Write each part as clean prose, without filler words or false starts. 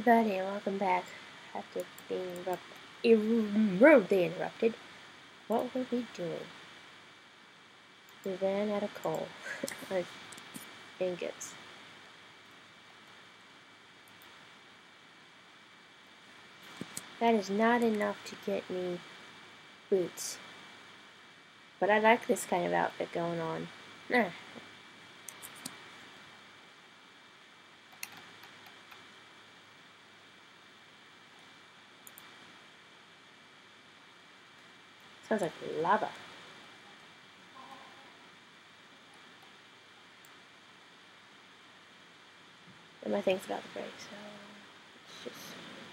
everybody, and welcome back after being rudely interrupted. What were we doing? We ran out of coal. Or ingots. That is not enough to get me boots. But I like this kind of outfit going on. Sounds like lava. What am I thinking about the break? So let's just.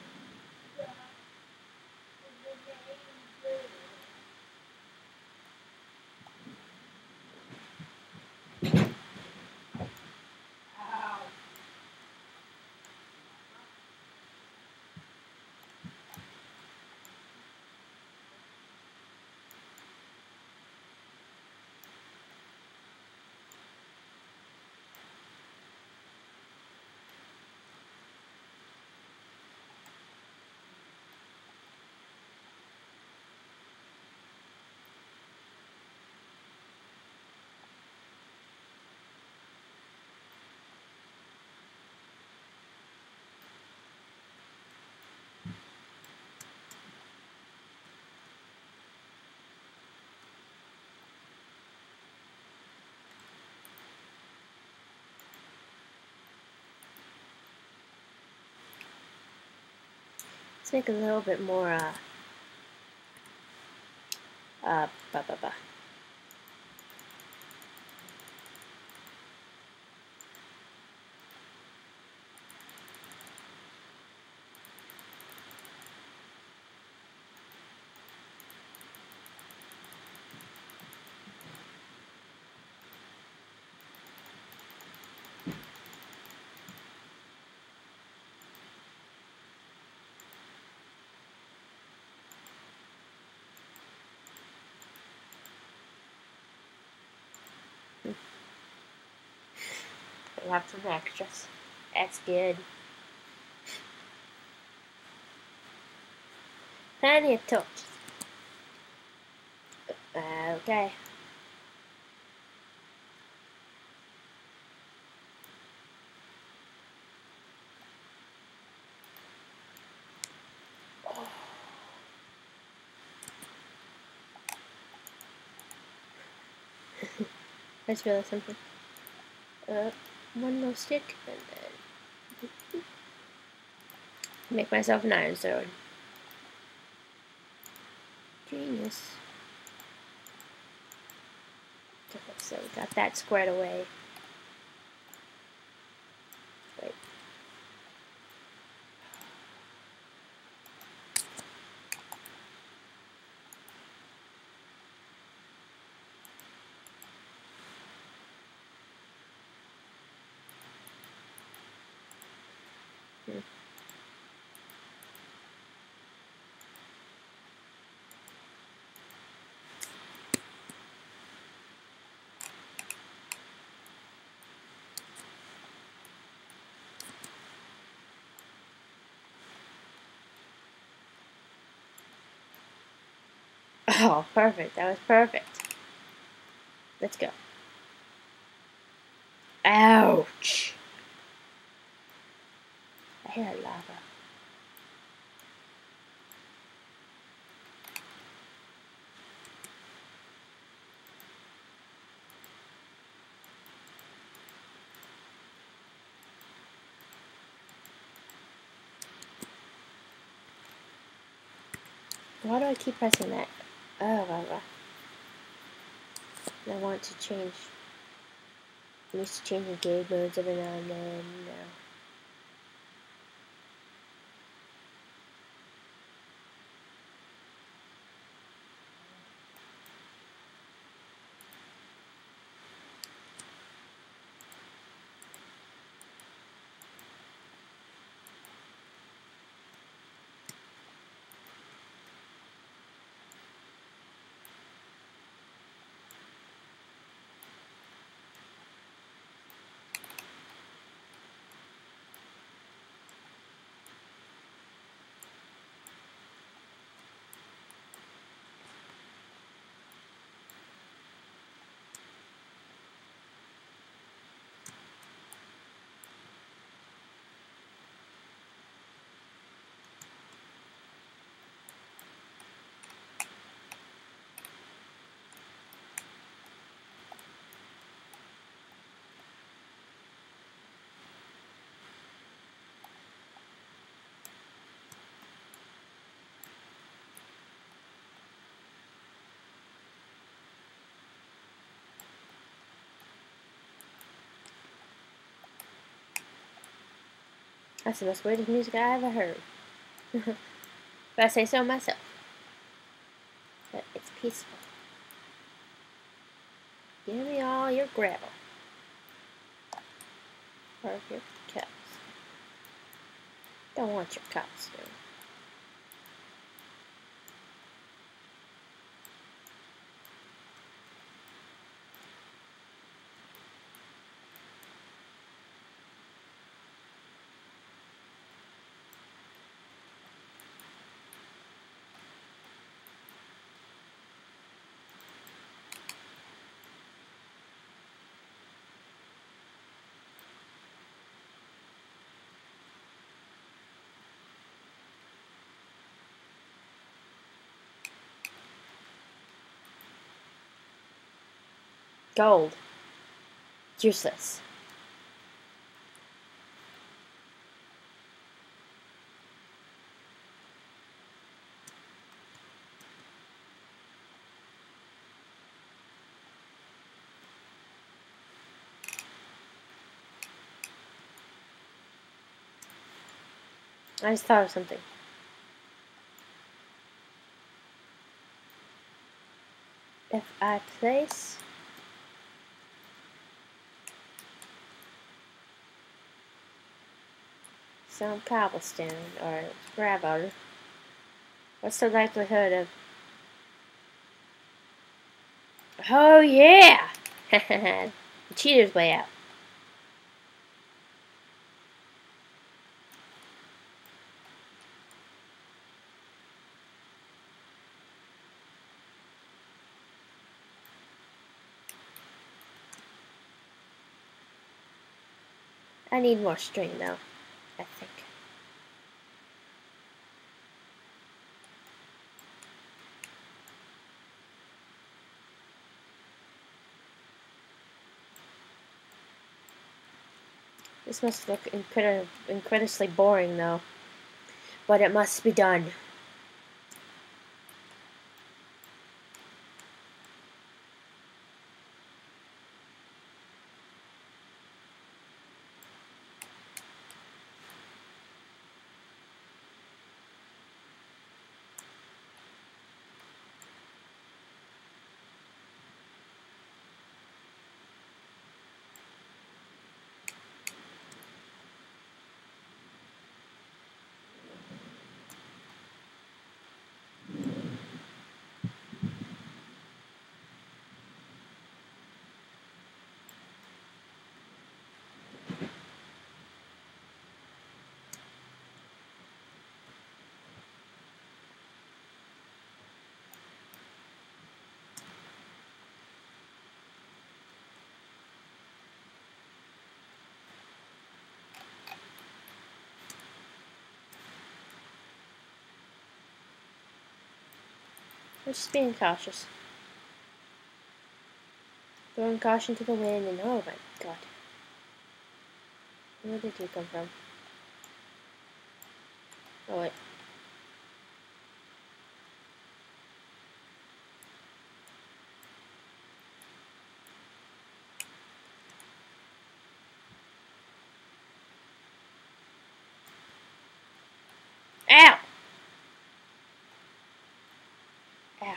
Let's make a little bit more, ba ba ba. We'll have some extras. That's good. Plenty of torches. Okay. Let's realize something. One more stick, and then make myself an iron sword. Genius. Okay, so we got that squared away. Wait. Oh, perfect. That was perfect. Let's go. Ouch! I hear lava. Why do I keep pressing that? Oh, lava. I want to change. I'm used to changing game modes every now and then. No. That's the most weirdest music I ever heard. But I say so myself. But it's peaceful. Give me all your gravel. Or your cups. Don't want your cups, dude. Gold. Useless. I just thought of something. If I place some cobblestone or gravel, what's the likelihood of... Oh yeah! The cheater's way out. I need more string though, I think. This must look incredibly boring though, but it must be done. I'm just being cautious. Throwing caution to the wind and oh my god. Where did you come from? Oh wait. Ow! Ouch.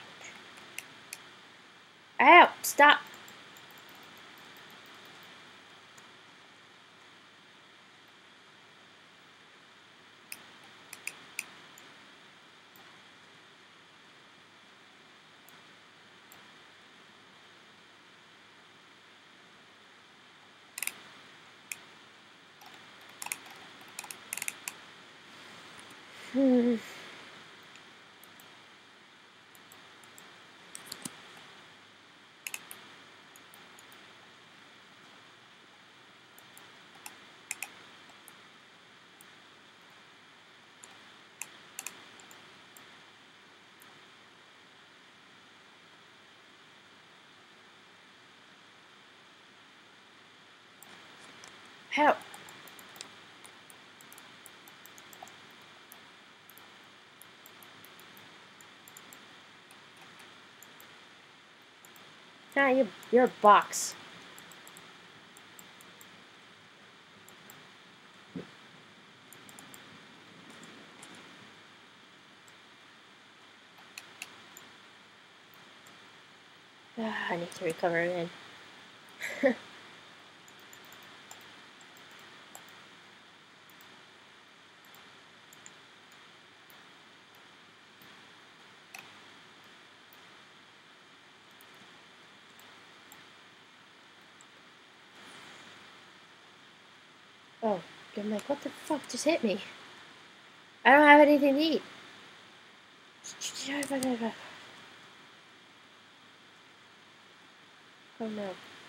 Ow! Stop! Hmm. How? Nah, you're a box. I need to recover again. Oh, I'm like, what the fuck just hit me? I don't have anything to eat. Oh no.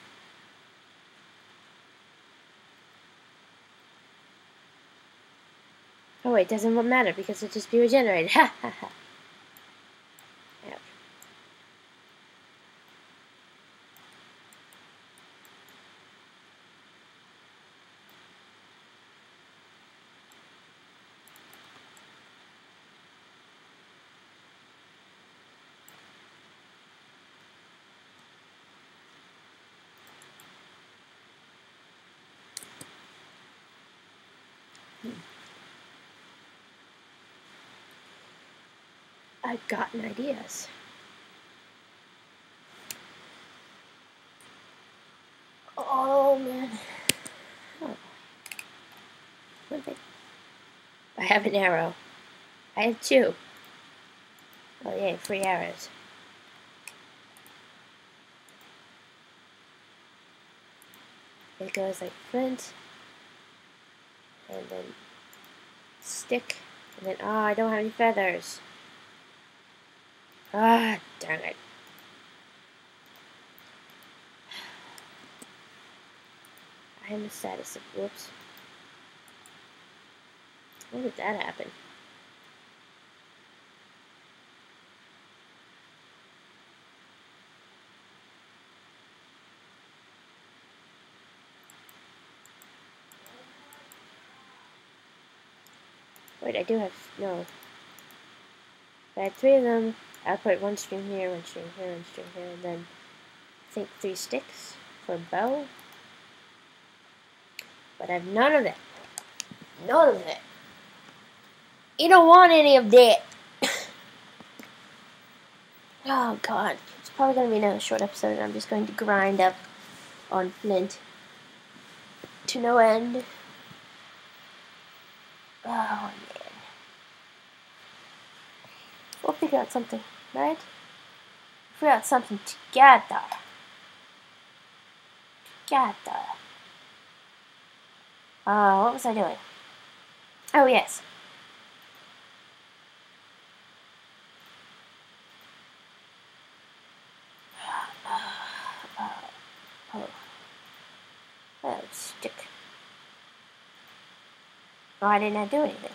Oh wait, doesn't matter because it'll just be regenerated. Ha ha ha. Ouch. I've gotten ideas. Oh man. Oh. What they... I have an arrow. I have 2. Oh yay, 3 arrows. It goes like flint, and then stick, and then, oh, I don't have any feathers. Ah, darn it. I am the saddest of whoops. When did that happen? Wait, I do have, no. I had 3 of them. I'll put 1 string here, 1 string here, 1 string here, and then I think 3 sticks for a bow. But I have none of it. None of it. You don't want any of that. Oh god. It's probably going to be another short episode and I'm just going to grind up on flint to no end. Oh man. We'll figure out something, right? Figure out something together. Together. What was I doing? Oh yes. Oh, stick. Oh, I didn't do anything.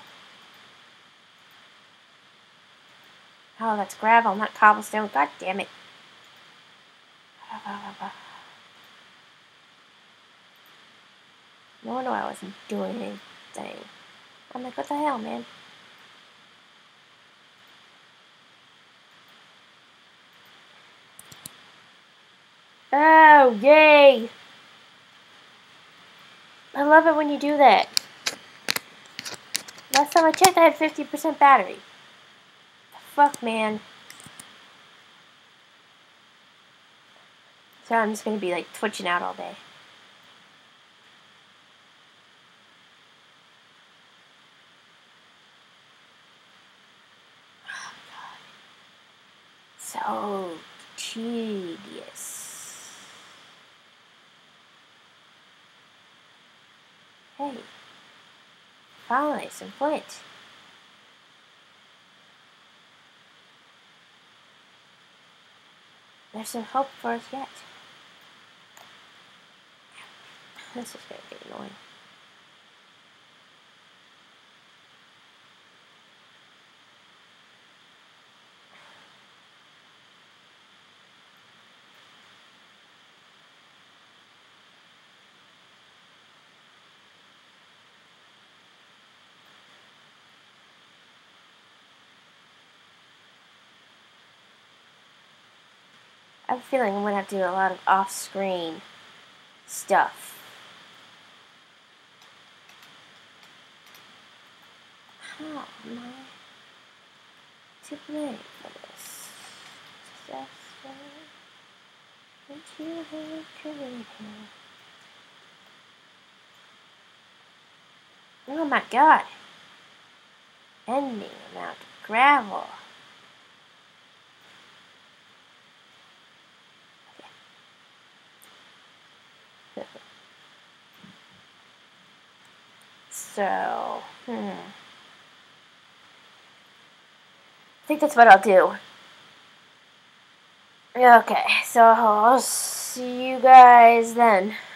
Oh, that's gravel, not cobblestone. God damn it. No wonder I wasn't doing anything. I'm like, what the hell, man? Oh, yay! I love it when you do that. Last time I checked, I had 50% battery. Fuck, man. So I'm just gonna be like twitching out all day. Oh, God. So tedious. Hey. Finally, some flint. There's some hope for us yet. This is gonna get annoying. I have a feeling I'm gonna have to do a lot of off-screen stuff. How am I to blame for this? Oh my god. Ending amount of gravel. Okay. So, I think that's what I'll do. Okay, so I'll see you guys then.